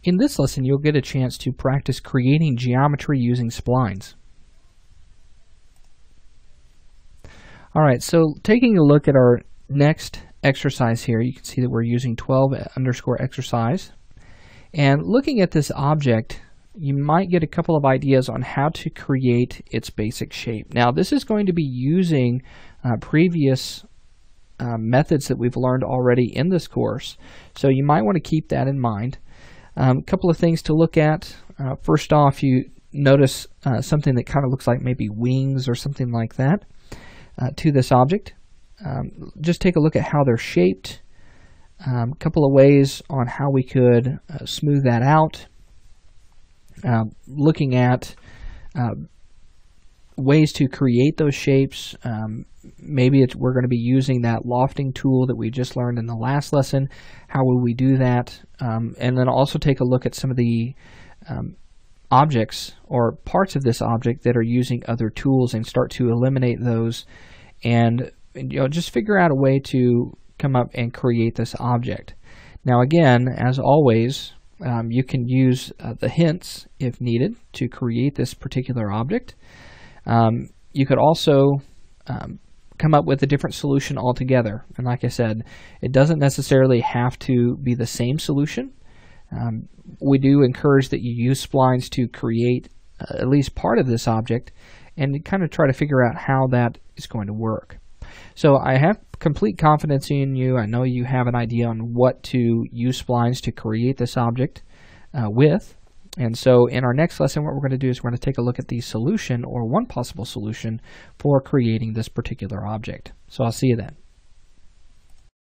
In this lesson, you'll get a chance to practice creating geometry using splines. Alright, so taking a look at our next exercise here, you can see that we're using 12_exercise. And looking at this object, you might get a couple of ideas on how to create its basic shape. Now, this is going to be using previous methods that we've learned already in this course, so you might want to keep that in mind. A couple of things to look at. First off, you notice something that kind of looks like maybe wings or something like that to this object. Just take a look at how they're shaped. A couple of ways on how we could smooth that out. Looking at ways to create those shapes. Maybe we're going to be using that lofting tool that we just learned in the last lesson. How will we do that? And then also take a look at some of the objects or parts of this object that are using other tools and start to eliminate those, and just figure out a way to come up and create this object. Now again, as always, you can use the hints if needed to create this particular object. You could also come up with a different solution altogether. And like I said, it doesn't necessarily have to be the same solution. We do encourage that you use splines to create at least part of this object and kind of try to figure out how that is going to work. So I have complete confidence in you. I know you have an idea on what to use splines to create this object with. And so in our next lesson, what we're going to do is we're going to take a look at the solution, or one possible solution, for creating this particular object. So I'll see you then.